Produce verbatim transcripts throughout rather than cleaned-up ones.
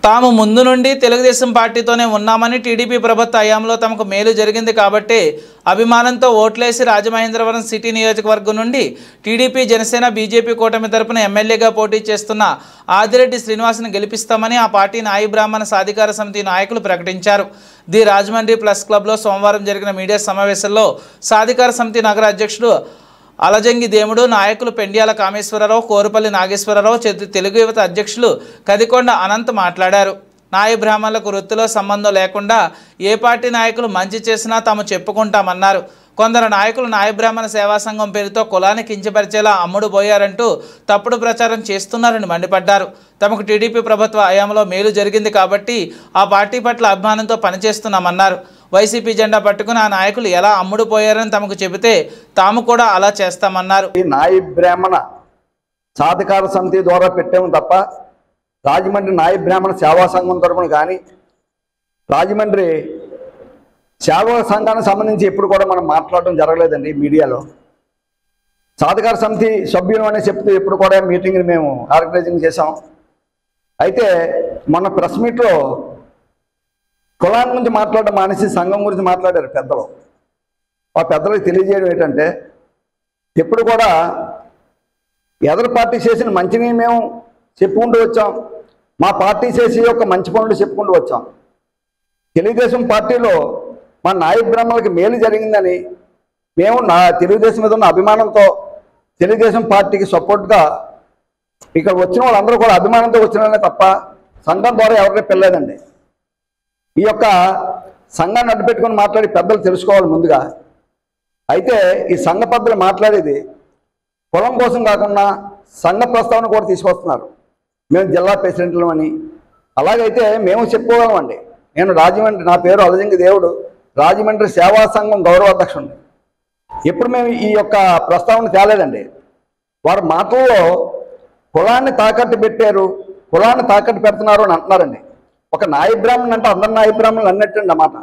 తాము ముందు నుండి తెలుగుదేశం పార్టీతోనే ఉన్నామని టీడీపీ ప్రభుత్వ హయాంలో తమకు మేలు జరిగింది కాబట్టి అభిమానంతో ఓట్లేసి రాజమహేంద్రవరం సిటీ నియోజకవర్గం నుండి టీడీపీ జనసేన బీజేపీ కూటమి తరపున ఎమ్మెల్యేగా పోటీ చేస్తున్న ఆదిరెడ్డి శ్రీనివాస్ను గెలిపిస్తామని ఆ పార్టీ నాయి బ్రాహ్మణ సాధికార సమితి నాయకులు ప్రకటించారు. ది రాజమండ్రి ప్లస్ క్లబ్లో సోమవారం జరిగిన మీడియా సమావేశంలో సాధికార సమితి నగర అధ్యక్షుడు అలజంగి దేముడు, నాయకులు పెండ్యాల కామేశ్వరరావు, కోరుపల్లి నాగేశ్వరరావు, తెలుగు యువత అధ్యక్షులు కదికొండ అనంత్ మాట్లాడారు. నాయ బ్రాహ్మణులకు వృత్తిలో సంబంధం లేకుండా ఏ పార్టీ నాయకులు మంచి చేసినా తాము చెప్పుకుంటామన్నారు. కొందరు నాయకులు నాయ బ్రాహ్మణ సేవా సంఘం పేరుతో కులాన్ని కించపరిచేలా అమ్ముడు పోయారంటూ తప్పుడు ప్రచారం చేస్తున్నారని మండిపడ్డారు. తమకు టీడీపీ ప్రభుత్వ హయాంలో మేలు జరిగింది కాబట్టి ఆ పార్టీ పట్ల అభిమానంతో పనిచేస్తున్నామన్నారు. వైసీపీ జెండా పట్టుకుని ఆ నాయకులు ఎలా అమ్ముడు పోయారని తమకు చెబితే తాము కూడా అలా చేస్తామన్నారు. ఈ నాయ బ్రాహ్మణ సాధికార సమితి ద్వారా పెట్టాము తప్ప రాజమండ్రి నాయ బ్రాహ్మణ సేవా సంఘం తరపున కానీ రాజమండ్రి సేవా సంఘానికి సంబంధించి ఎప్పుడు కూడా మనం మాట్లాడడం జరగలేదండి. మీడియాలో సాధికార సమితి సభ్యులు అనే చెప్తూ ఎప్పుడు కూడా మీటింగ్ని మేము ఆర్గనైజింగ్ చేసాం. అయితే మొన్న ప్రెస్ మీట్లో కులాల గురించి మాట్లాడడం మానేసి సంఘం గురించి మాట్లాడారు పెద్దలు. ఆ పెద్దలకు తెలియజేయడం ఏంటంటే ఎప్పుడు కూడా ఎదరు పార్టీ చేసిన మంచిని మేము చెప్పుకుంటూ వచ్చాం, మా పార్టీ చేసి యొక్క మంచి పనులు చెప్పుకుంటూ వచ్చాం. తెలుగుదేశం పార్టీలో మా నాయ బ్రాహ్మణులకి మేలు జరిగిందని మేము నా తెలుగుదేశం మీద ఉన్న అభిమానంతో తెలుగుదేశం పార్టీకి సపోర్ట్గా ఇక్కడ వచ్చిన వాళ్ళందరూ కూడా అభిమానంతో వచ్చిన తప్ప సంఘం ద్వారా ఎవరికీ పెళ్ళలేదండి. ఈ యొక్క సంఘాన్ని అడ్డుపెట్టుకొని మాట్లాడి పెద్దలు తెలుసుకోవాలి ముందుగా. అయితే ఈ సంఘ పెద్దలు మాట్లాడేది కులం కోసం కాకుండా సంఘ ప్రస్తావన కూడా తీసుకొస్తున్నారు. మేము జిల్లా ప్రెసిడెంట్లు అని అలాగైతే మేము చెప్పుకోగలమండి. నేను రాజమండ్రి, నా పేరు అలజంగి దేవుడు, రాజమండ్రి సేవా సంఘం గౌరవాధ్యక్షుడిని. ఎప్పుడు మేము ఈ యొక్క ప్రస్తావన తేలేదండి. వారి మాటల్లో కులాన్ని తాకట్టు పెట్టారు, కులాన్ని తాకట్టు పెడుతున్నారు అని అంటున్నారండి. ఒక నాయ బ్రాహ్మణులు అంటే అందరు నాయ బ్రాహ్మణులు అన్నట్టండి అన్నమాట.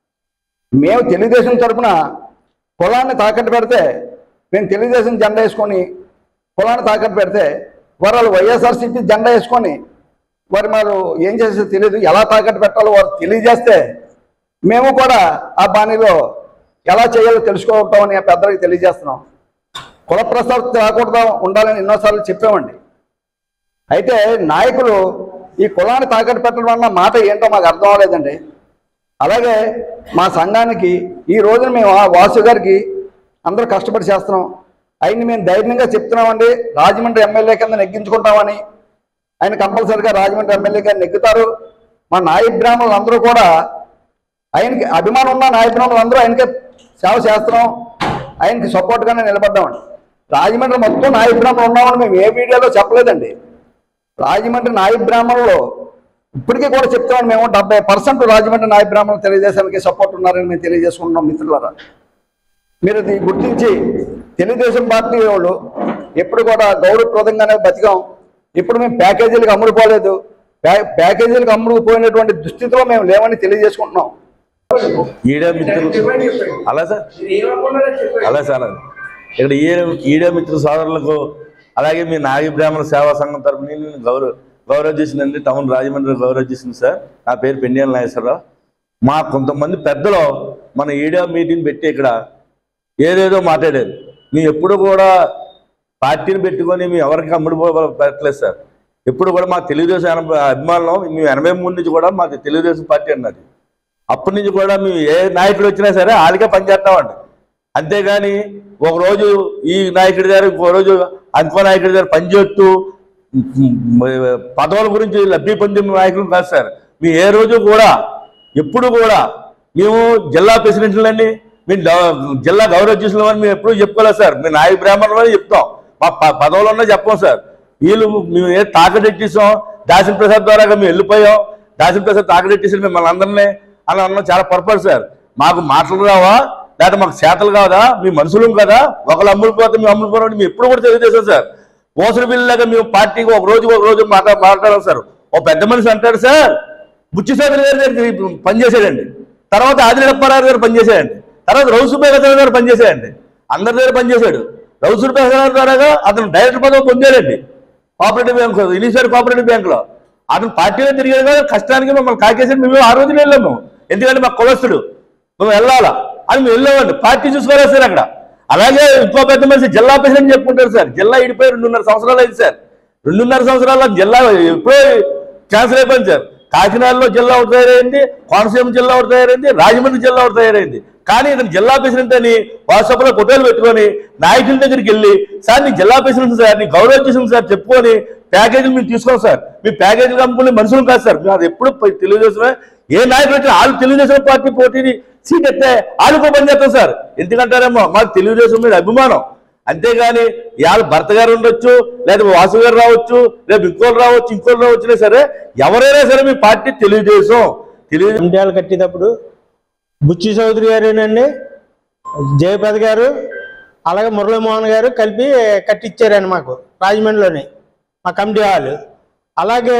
మేము తెలుగుదేశం తరఫున కులాన్ని తాకట్టు పెడితే, మేము తెలుగుదేశం జెండా వేసుకొని కులాన్ని తాకట్టు పెడితే వారు వాళ్ళు వైఎస్ఆర్సీపీ జెండా వేసుకొని వారు మారు ఏం చేసేది తెలియదు, ఎలా తాకట్టు పెట్టాలో వారు తెలియజేస్తే మేము కూడా ఆ బాణీలో ఎలా చేయాలో తెలుసుకోవటామని పెద్దలకు తెలియజేస్తున్నాం. కుల ప్రస్తావన రాకూడదా ఉండాలని ఎన్నోసార్లు చెప్పామండి. అయితే నాయకులు ఈ కులాన్ని తాకట్టు పెట్టడం వల్ల మాట ఏంటో మాకు అర్థం అవ్వలేదండి. అలాగే మా సంఘానికి ఈ రోజున మేము వాసు గారికి అందరూ కష్టపడి చేస్తున్నాం. ఆయన్ని మేము ధైర్యంగా చెప్తున్నామండి, రాజమండ్రి ఎమ్మెల్యే కింద నెగ్గించుకుంటామని. ఆయన కంపల్సరిగా రాజమండ్రి ఎమ్మెల్యేగా నెగ్గుతారు. మా నాయ బ్రాహ్మణులు అందరూ కూడా ఆయనకి అభిమానం ఉన్న నాయ బ్రాహ్మణులు అందరూ ఆయనకే సేవ చేస్తున్నాం, ఆయనకి సపోర్ట్గానే నిలబడ్డామండి. రాజమండ్రి మొత్తం నాయ బ్రాహ్మణులు ఉన్నామని మేము ఏ మీడియాలో చెప్పలేదండి. రాజమండ్రి నాయ బ్రాహ్మణులు ఇప్పటికీ కూడా చెప్తామని మేము డెబ్బై పర్సెంట్ రాజమండ్రి నాయ బ్రాహ్మణులు తెలుగుదేశానికి సపోర్ట్ ఉన్నారని మేము తెలియజేసుకుంటున్నాం. మిత్రులారా, మీరు ఇది గుర్తించి తెలుగుదేశం పార్టీ వాళ్ళు ఎప్పుడు కూడా గౌరవప్రదంగానే బతికాం. ఇప్పుడు మేము ప్యాకేజీలకు అమ్ముడుపోలేదు, ప్యాకేజీలకు అమ్ముడుపోయినటువంటి దుస్థితిలో మేము లేవని తెలియజేసుకుంటున్నాం. ఈడే మిత్రులు అలా సార్ అలా సార్ ఇక్కడ ఈడే ఈడే మిత్రుల సోదరులకు అలాగే మీ నాయ బ్రాహ్మణ సేవా సంఘం తరపున నేను గౌరవ గౌరవ చేసిందండి. టౌన్ రాజమండ్రి గౌరవ చేసింది సార్. నా పేరు పెండియాల నాగేశ్వరరావు. మా కొంతమంది పెద్దలు మన ఈడియా మీటింగ్ పెట్టి ఇక్కడ ఏదేదో మాట్లాడారు. మేము ఎప్పుడు కూడా పార్టీని పెట్టుకొని మేము ఎవరికి అమ్ముడు పెట్టలేదు సార్. ఎప్పుడు కూడా మా తెలుగుదేశం అభిమానులు మేము ఎనభై మూడు నుంచి కూడా మాకు తెలుగుదేశం పార్టీ అన్నది. అప్పటి నుంచి కూడా మేము ఏ నాయకుడు వచ్చినా సరే వాళ్ళకే పనిచేస్తామండి. అంతేగాని ఒకరోజు ఈ నాయకుడి గారు ఇంకో రోజు ఇంకో నాయకుడి గారు పనిచేస్తూ పదవుల గురించి లబ్ధి పొందిన నాయకులు కాదు సార్. మేము ఏ రోజు కూడా ఎప్పుడు కూడా మేము జిల్లా ప్రెసిడెంట్లని మేము జిల్లా గౌరవాధ్యక్షులు అని మేము ఎప్పుడు చెప్పుకోలేదు సార్. మేము నాయ బ్రాహ్మణులు అని చెప్తాం, మా పదవులు ఉన్నా చెప్పాం సార్. వీళ్ళు మేము ఏ తాకటెట్టిస్తాం, దాసిన ప్రసాద్ ద్వారా మేము వెళ్ళిపోయాం, దాసిన ప్రసాద్ తాకటెట్టేసి మిమ్మల్ని అందరినీ అలా అన్నాం. చాలా పొరపాటు సార్. మాకు మాటలు రావా లేకపోతే మాకు చేతలు కాదా, మీ మనుషులు కదా, ఒకళ్ళు అమ్ముడిపోతే మేము అమ్ముడిపోవడం మేము ఎప్పుడు కూడా తెలియజేసాం సార్. పోసరి బిల్లులాగా మేము పార్టీకి ఒక రోజు ఒక రోజు మాట మాట్లాడాం సార్. ఓ పెద్ద మనిషి అంటాడు సార్, బుచ్చిసాగర్ గారి దగ్గర పనిచేసాడండి, తర్వాత ఆదిరెడ్డప్పారావు గారు పనిచేశాడండి, తర్వాత రౌసుబేగర్ గారు పనిచేశాడండి, అందరి దగ్గర పనిచేశాడు. రౌసుబేగర్ ద్వారా అతను డైరెక్టర్ పదవి పొందాడండి కోఆపరేటివ్ బ్యాంకు, ఇనిషియల్ కోఆపరేటివ్ బ్యాంకులో. అతను పార్టీలో తిరిగాడు కదా, కష్టానికి మమ్మల్ని కాకేసి మేము ఆ రోజున వెళ్ళాము. ఎందుకంటే మా కులస్తుడు, మేము వెళ్ళాలా అని మేము వెళ్ళామండి. పార్టీ చూసుకోలేదు సార్ అక్కడ. అలాగే ఇంకో పెద్ద మనిషి జిల్లా ప్రెసిడెంట్ చెప్పుకుంటారు సార్. జిల్లా ఇడిపోయి రెండున్నర సంవత్సరాలు అయింది సార్. రెండున్నర సంవత్సరాల జిల్లా ఎప్పుడో క్యాన్సిల్ అయిపోయింది సార్. కాకినాడలో జిల్లా ఒకటి తయారైంది, కోనసీమ జిల్లా ఒకటి తయారైంది, రాజమండ్రి జిల్లా ఒకటి తయారైంది. కానీ ఇతను జిల్లా ప్రెసిడెంట్ అని వాట్సాప్లో ఫోటోలు పెట్టుకొని నాయకుల దగ్గరికి వెళ్ళి, సార్ నీ జిల్లా ప్రెసిడెంట్ సార్, నీ గౌరవ చేసింది సార్ చెప్పుకొని ప్యాకేజీలు మేము తీసుకోం సార్, మీ ప్యాకేజీలు కమ్ముకునే మనుషులు కాదు సార్. అది ఎప్పుడు తెలుగుదేశమే. ఏ నాయకులు వచ్చినా వాళ్ళు తెలుగుదేశం పార్టీ పోటీని సీట్ ఎత్తే వాళ్ళకో పని చేస్తాం సార్. ఎందుకంటారేమో మాకు తెలుగుదేశం మీద అభిమానం. అంతేగాని ఇవాళ భర్త గారు ఉండొచ్చు, లేదా వాసు గారు రావచ్చు, లేదా ఇంకోళ్ళు రావచ్చు, ఇంకోళ్ళు రావచ్చునే సరే, ఎవరైనా సరే మీ పార్టీ తెలుగుదేశం. తెలుగుదేశం ఇండియాలు కట్టేటప్పుడు బుచ్చి చౌదరి గారేనండి, జయపద గారు, అలాగే మురళీమోహన్ గారు కలిపి కట్టించారండి మాకు రాజమండ్రిలోని మా కమిటీ వాళ్ళు. అలాగే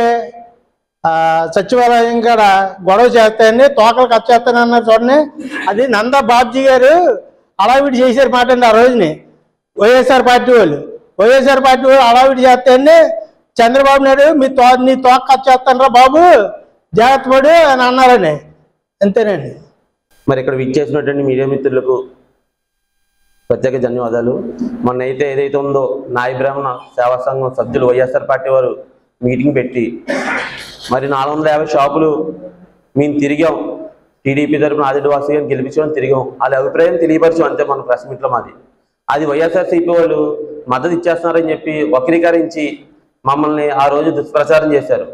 సచివాలయం కాడ గొడవ చేస్తాయని తోకలు కట్ చేస్తానన్నారు చూడండి, అది నందా బాబ్జీ గారు అడావిడి చేశారు మాట అండి. ఆ రోజుని వైఎస్ఆర్ పార్టీ వాళ్ళు వైఎస్ఆర్ పార్టీ వాళ్ళు అడావిడి చేస్తాయని చంద్రబాబు నాయుడు మీ తో నీ తోక కట్ చేస్తానరా బాబు జాగ్రత్త పడు అని అన్నారని. అంతేనండి. మరి ఇక్కడ విచ్చేసినటువంటి మీడియా మిత్రులకు ప్రత్యేక ధన్యవాదాలు. మొన్న అయితే ఏదైతే ఉందో నాయ బ్రాహ్మణ సేవా సంఘం సభ్యులు వైఎస్ఆర్ పార్టీ వారు మీటింగ్ పెట్టి మరి నాలుగు వందల యాభై షాపులు మేము తిరిగాం. టీడీపీ తరఫున ఆదివాసీ వాసి గారిని గెలిపించడం తిరిగాం. వాళ్ళ అభిప్రాయం తెలియపరిచాం అంతే మన ప్రెస్ మీట్లో. మాది అది వైఎస్ఆర్సీపీ వాళ్ళు మద్దతు ఇచ్చేస్తున్నారని చెప్పి వక్రీకరించి మమ్మల్ని ఆ రోజు దుష్ప్రచారం చేశారు.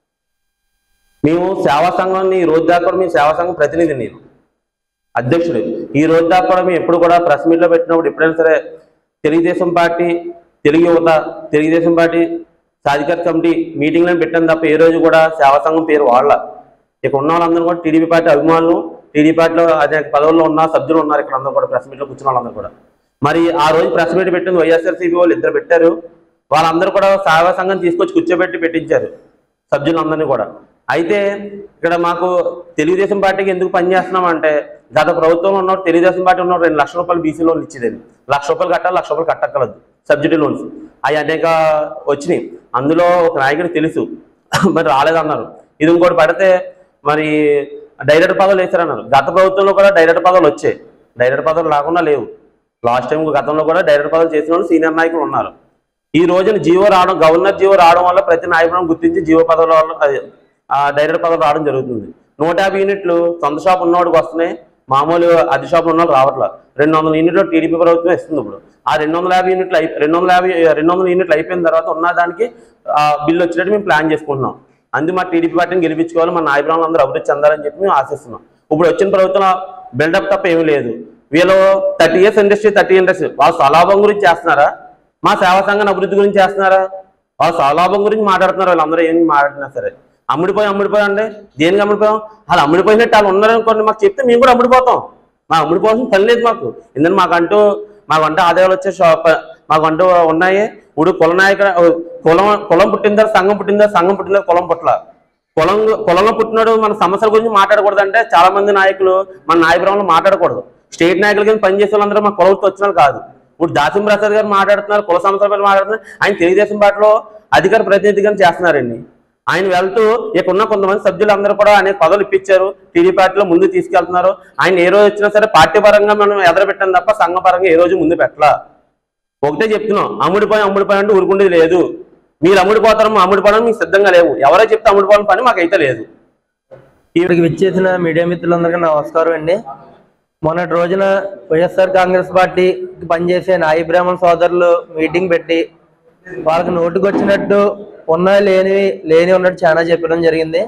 మేము సేవా సంఘాన్ని ఈ రోజు దాకా కూడా మేము సేవా సంఘం ప్రతినిధి, నేను అధ్యక్షుడు. ఈ రోజు దాకా కూడా మేము ఎప్పుడు కూడా ప్రెస్ మీట్లో పెట్టినప్పుడు ఎప్పుడైనా సరే తెలుగుదేశం పార్టీ, తెలుగు యువత, తెలుగుదేశం పార్టీ సాధికార కమిటీ మీటింగ్లను పెట్టాను తప్ప ఏ రోజు కూడా సేవా సంఘం పేరు వాళ్ళ. ఇక్కడ ఉన్న వాళ్ళందరూ కూడా టీడీపీ పార్టీ అభిమానులు, టీడీపీ పార్టీలో అనేక పదవుల్లో ఉన్న సభ్యులు ఉన్నారు ఇక్కడ అందరూ కూడా, ప్రెస్ మీట్లో కూర్చున్న వాళ్ళందరూ కూడా. మరి ఆ రోజు ప్రెస్ మీట్ పెట్టింది వైఎస్ఆర్సీపీ వాళ్ళు ఇద్దరు పెట్టారు. వాళ్ళందరూ కూడా సేవా సంఘం తీసుకొచ్చి కూర్చోబెట్టి పెట్టించారు సభ్యులందరినీ కూడా. అయితే ఇక్కడ మాకు తెలుగుదేశం పార్టీకి ఎందుకు పనిచేస్తున్నాం అంటే, గత ప్రభుత్వంలో ఉన్న తెలుగుదేశం పార్టీ ఉన్న రెండు లక్షల రూపాయలు బీసీ లోన్లు ఇచ్చేదండి. లక్ష రూపాయలు కట్టాలి, లక్ష రూపాయలు కట్టక్కర్లేదు సబ్సిడీ లోన్స్. అవి అనేక వచ్చినాయి. అందులో ఒక నాయకుడు తెలుసు మరి రాలేదన్నారు. ఇది ఇంకోటి పడితే మరి డైరెక్టర్ పదవులు వేశారన్నారు. గత ప్రభుత్వంలో కూడా డైరెక్టర్ పదవులు వచ్చాయి, డైరెక్టర్ పదవులు రాకుండా లేవు. లాస్ట్ టైం గతంలో కూడా డైరెక్టర్ పదవులు చేసిన వాళ్ళు సీనియర్ నాయకులు ఉన్నారు. ఈ రోజున జీవో రావడం, గవర్నర్ జీవో రావడం వల్ల ప్రతి నాయకులను గుర్తించి జీవో పదవుల డైరెక్టర్ పదవులు రావడం జరుగుతుంది. నూట యాభై యూనిట్లు సొంత షాప్ ఉన్నవాడికి వస్తున్నాయి, మామూలు అతి షాప్ ఉన్న వాళ్ళు రావట్లేదు. రెండు వందల యూనిట్లు టీడీపీ ప్రభుత్వం ఇస్తుంది. ఇప్పుడు ఆ రెండు వందల యాభై యూనిట్లు అయి రెండు వందల యాభై రెండు వందల యూనిట్లు అయిపోయిన తర్వాత ఉన్న దానికి బిల్లు వచ్చినట్టు మేము ప్లాన్ చేసుకుంటున్నాం. అందు మా టీడీపీ పార్టీని గెలిపించుకోవాలి, మన నాయకులు అందరూ అభివృద్ధి చెందాలని చెప్పి మేము ఆశిస్తున్నాం. ఇప్పుడు వచ్చిన ప్రభుత్వం బిల్డప్ తప్ప ఏమీ లేదు. వీళ్ళు thirty years industry thirty industry వాళ్ళు స్వలాభం గురించి చేస్తున్నారా, మా సేవా సంఘాన్ని అభివృద్ధి గురించి చేస్తున్నారా? వాళ్ళు స్వలాభం గురించి మాట్లాడుతున్నారు. వాళ్ళందరూ ఏం మాట్లాడినా సరే అమ్ముడిపోయి అమ్ముడిపోయి అండి. దేనికి అమ్ముడిపోయాం? వాళ్ళు అమ్ముడిపోయినట్టు వాళ్ళు ఉన్నారనుకోండి, మాకు చెప్తే మేము కూడా అమ్ముడిపోతాం. మా అమ్ముడిపోవాల్సిన పని లేదు మాకు. ఎందుకంటే మాకంటూ మాకంటూ ఆదాయాలు వచ్చే షాప్ మాకంటూ ఉన్నాయి. ఇప్పుడు కుల నాయక కులం కులం పుట్టిందా సంఘం పుట్టిందా, సంఘం పుట్టిందా కులం పుట్ల. కులం కులంలో పుట్టినాడు మన సమస్యల గురించి మాట్లాడకూడదు అంటే చాలా మంది నాయకులు మన నాయకులంలో మాట్లాడకూడదు. స్టేట్ నాయకుల కింద పనిచేసే వాళ్ళందరూ మా కులంతో వచ్చిన కాదు. ఇప్పుడు దాసిం ప్రసాద్ గారు మాట్లాడుతున్నారు, కుల సమస్యల మీద మాట్లాడుతున్నారు. ఆయన తెలుగుదేశం పార్టీలో అధికార ప్రతినిధిగా చేస్తున్నారండి. ఆయన వెళ్తూ ఇక్కడ ఉన్న కొంతమంది సభ్యులందరూ కూడా అనేక పదవులు ఇప్పించారు, టీడీ పార్టీలో ముందు తీసుకెళ్తున్నారు. ఆయన ఏ రోజు వచ్చినా సరే పార్టీ పరంగా మనం ఎదరబెట్టాం తప్ప సంఘ పరంగా ఏ రోజు ముందు పెట్టలా. ఒకటే చెప్తున్నాం, అమ్ముడిపోయి అమ్ముడిపోయి అంటే ఊరుకుండేది లేదు. మీరు అమ్ముడిపోతారు, అమ్ముడిపోవడం మీకు సిద్ధంగా లేవు. ఎవరో చెప్తే అమ్ముడిపోవాలని పని మాకైతే లేదు. ఇక్కడికి విచ్చేసిన మీడియా మిత్రులందరికీ నమస్కారం అండి. మొన్నటి రోజున వైఎస్ఆర్ కాంగ్రెస్ పార్టీకి పనిచేసే నాయి బ్రాహ్మణ సోదరులు మీటింగ్ పెట్టి వాళ్ళకి నోటుకు వచ్చినట్టు ఉన్నా లేనివి లేని ఉన్నట్టు చాలా చెప్పడం జరిగింది.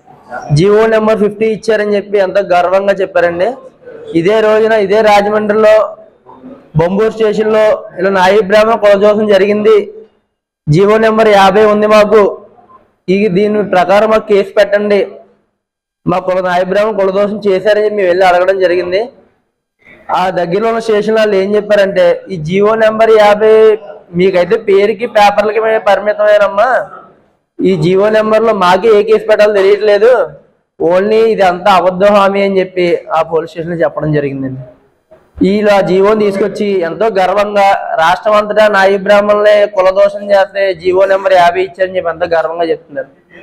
జీవో నెంబర్ ఫిఫ్టీ ఇచ్చారని చెప్పి ఎంతో గర్వంగా చెప్పారండి. ఇదే రోజున ఇదే రాజమండ్రిలో బొంబూరు స్టేషన్లో ఇలా నాయి బ్రాహ్మణ కులదోషం జరిగింది, జీవో నెంబర్ యాభై ఉంది మాకు, ఈ దీని ప్రకారం మాకు కేసు పెట్టండి, మా కుల నాయి బ్రాహ్మణ కులదోషం చేశారని మేము వెళ్ళి అడగడం జరిగింది. ఆ దగ్గరలో ఉన్న స్టేషన్ వాళ్ళు ఏం చెప్పారంటే, ఈ జీవో నెంబర్ యాభై మీకైతే పేరుకి పేపర్లకి పరిమితమేనమ్మా, ఈ జీవో నెంబర్లో మాకే ఏ కేసు పెట్టాలో తెలియట్లేదు, ఓన్లీ ఇది అంతా అబద్ధ హామీ అని చెప్పి ఆ పోలీస్ స్టేషన్లో చెప్పడం జరిగిందండి. ఇలా జీవోని తీసుకొచ్చి ఎంతో గర్వంగా రాష్ట్రం అంతటా నాయి బ్రాహ్మణులే కులదోషం చేస్తే జీవో నెంబర్ యాభై ఇచ్చారని చెప్పి ఎంతో గర్వంగా చెప్తున్నారు.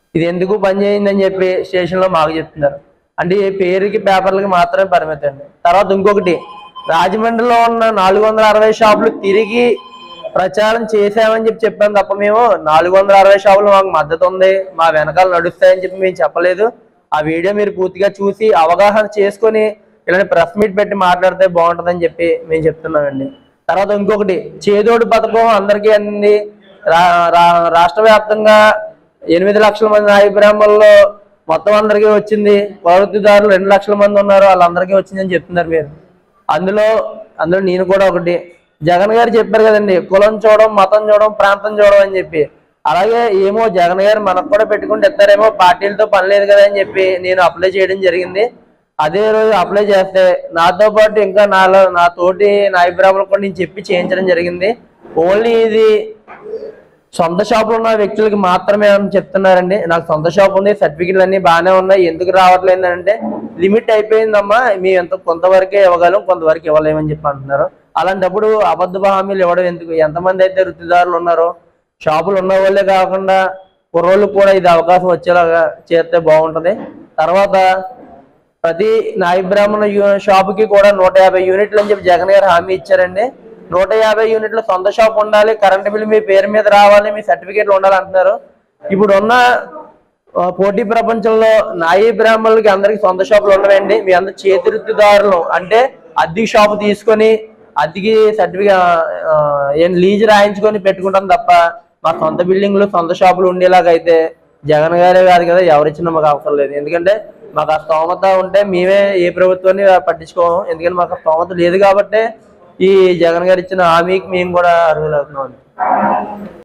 ఇది ఎందుకు పని చేయిందని చెప్పి స్టేషన్లో మాకు చెప్తున్నారు. అంటే ఈ పేరుకి పేపర్లకి మాత్రమే పరిమితం అండి. తర్వాత ఇంకొకటి, రాజమండ్రిలో ఉన్న నాలుగు వందల అరవై షాపులు తిరిగి ప్రచారం చేసామని చెప్పి చెప్పాం తప్ప మేము నాలుగు వందల అరవై షాపులు మాకు మద్దతు ఉంది, మా వెనకాల నడుస్తాయని చెప్పి మేము చెప్పలేదు. ఆ వీడియో మీరు పూర్తిగా చూసి అవగాహన చేసుకొని ఇలాంటి ప్రెస్ మీట్ పెట్టి మాట్లాడితే బాగుంటుందని చెప్పి మేము చెప్తున్నామండి. తర్వాత ఇంకొకటి, చేదోడు పథకం అందరికీ అంది. రాష్ట్ర వ్యాప్తంగా ఎనిమిది లక్షల మంది నాయ బ్రాహ్మణుల్లో మొత్తం అందరికీ వచ్చింది. ప్రవృత్తిదారులు రెండు లక్షల మంది ఉన్నారు, వాళ్ళందరికీ వచ్చిందని చెప్తున్నారు మీరు. అందులో అందులో నేను కూడా ఒకటి. జగన్ గారు చెప్పారు కదండి, కులం చూడడం, మతం చూడడం, ప్రాంతం చూడడం అని చెప్పి. అలాగే ఏమో జగన్ గారు మనకు కూడా పెట్టుకుంటే ఇస్తారేమో, పార్టీలతో పని లేదు కదా అని చెప్పి నేను అప్లై చేయడం జరిగింది. అదే రోజు అప్లై చేస్తే నాతో పాటు ఇంకా నాలో నా తోటి నాయ బ్రాహ్మణులు కూడా నేను చెప్పి చేయించడం జరిగింది. ఓన్లీ ఇది సొంత షాపులు ఉన్న వ్యక్తులకి మాత్రమే అని చెప్తున్నారండి. నాకు సొంత షాప్ ఉంది, సర్టిఫికెట్లు అన్ని బాగానే ఉన్నాయి, ఎందుకు రావట్లేదు అంటే లిమిట్ అయిపోయిందమ్మా, మేము ఎంత కొంతవరకే ఇవ్వగలం, కొంతవరకు ఇవ్వలేమని చెప్పి అంటున్నారు. అలాంటప్పుడు అబద్ధ హామీలు ఇవ్వడం ఎందుకు? ఎంతమంది అయితే వృత్తిదారులు ఉన్నారో, షాపులు ఉన్న వాళ్ళే కాకుండా కుర్రోళ్ళకి కూడా ఇది అవకాశం వచ్చేలాగా చేస్తే బాగుంటుంది. తర్వాత ప్రతి నాయ బ్రాహ్మణ షాపుకి కూడా నూట యాభై యూనిట్లు అని చెప్పి జగన్ గారు హామీ ఇచ్చారండి. నూట యాభై యూనిట్లు సొంత షాప్ ఉండాలి, కరెంటు బిల్లు మీ పేరు మీద రావాలి, మీ సర్టిఫికేట్లు ఉండాలి అంటున్నారు. ఇప్పుడు ఉన్న పోటీ ప్రపంచంలో నాయ బ్రాహ్మణులకి అందరికి సొంత షాపులు ఉండవండి. మీ అందరు చేతి వృత్తిదారులు, అంటే అద్దెకి షాపు తీసుకొని అద్దెకి సర్టిఫికేట్ ఏం లీజ్ రాయించుకొని పెట్టుకుంటాం తప్ప మా సొంత బిల్డింగ్లు సొంత షాపులు ఉండేలాగా అయితే జగన్ గారే కాదు కదా, ఎవరిచ్చినా మాకు అవసరం లేదు. ఎందుకంటే మాకు ఆ స్తోమత ఉంటే మేమే ఏ ప్రభుత్వాన్ని పట్టించుకోము. ఎందుకంటే మాకు ఆ స్తోమత లేదు కాబట్టి ఈ జగన్ గారు ఇచ్చిన హామీకి మేము కూడా అర్హులవుతున్నాం.